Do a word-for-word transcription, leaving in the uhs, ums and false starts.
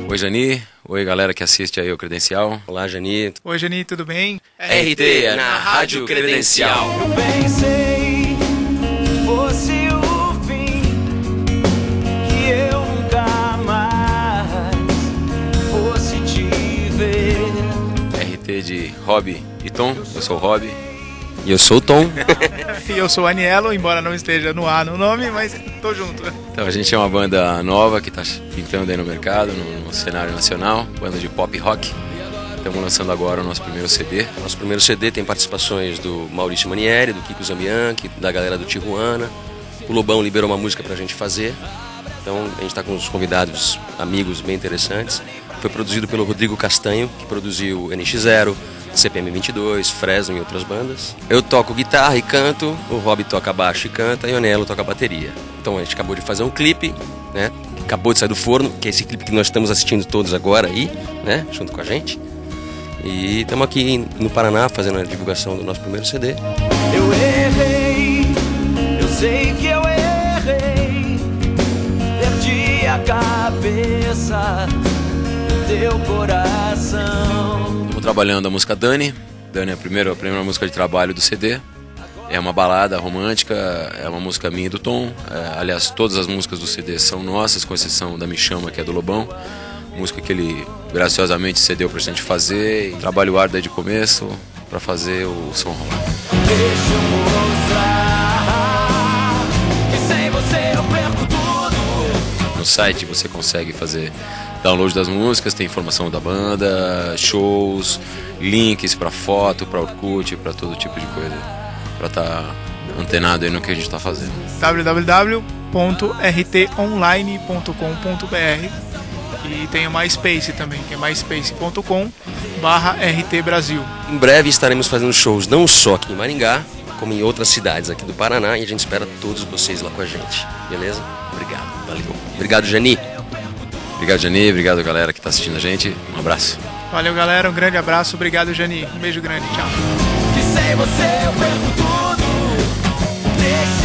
Oi, Jani. Oi, galera que assiste aí o Credencial. Olá, Jani. Oi, Jani, tudo bem? R T, na Rádio Credencial. Eu pensei que fosse o fim, que eu nunca mais fosse te ver. R T de Rob e Tom. Eu sou o Rob. E eu sou o Tom. E eu sou o Anielo, embora não esteja no ar no nome, mas tô junto. Então a gente é uma banda nova que tá pintando aí no mercado, no, no cenário nacional, banda de pop rock. Estamos lançando agora o nosso primeiro C D. Nosso primeiro C D tem participações do Maurício Manieri, do Kiko Zambianchi, da galera do Tijuana. O Lobão liberou uma música pra gente fazer. Então a gente tá com uns convidados, amigos bem interessantes. Foi produzido pelo Rodrigo Castanho, que produziu N X Zero, C P M vinte e dois, Fresno e outras bandas. Eu toco guitarra e canto, o Rob toca baixo e canta e o Nelo toca bateria. Então a gente acabou de fazer um clipe, né? Acabou de sair do forno, que é esse clipe que nós estamos assistindo todos agora aí, né? Junto com a gente. E estamos aqui no Paraná fazendo a divulgação do nosso primeiro C D. Eu errei, eu sei que eu errei, perdi a cabeça do teu coração. Estamos trabalhando a música Dani. Dani é a primeira, a primeira música de trabalho do C D. É uma balada romântica, é uma música minha e do Tom. É, aliás, todas as músicas do C D são nossas, com exceção da Me Chama, que é do Lobão. Música que ele graciosamente cedeu pra gente fazer. E trabalho árduo desde o começo pra fazer o som rolar. Deixa eu mostrar que sem você eu perco tudo. No site você consegue fazer download das músicas, tem informação da banda, shows, links pra foto, pra Orkut, pra todo tipo de coisa, pra estar antenado aí no que a gente tá fazendo. w w w ponto r t online ponto com ponto b r. E tem o MySpace também, que é myspace ponto com barra R T Brasil. Em breve estaremos fazendo shows não só aqui em Maringá, como em outras cidades aqui do Paraná, e a gente espera todos vocês lá com a gente, beleza? Obrigado, valeu. Obrigado, Jani. Obrigado, Jani, obrigado galera que tá assistindo a gente, um abraço. Valeu, galera, um grande abraço, obrigado, Jani, um beijo grande, tchau. Que sem você eu perco tudo. Deixa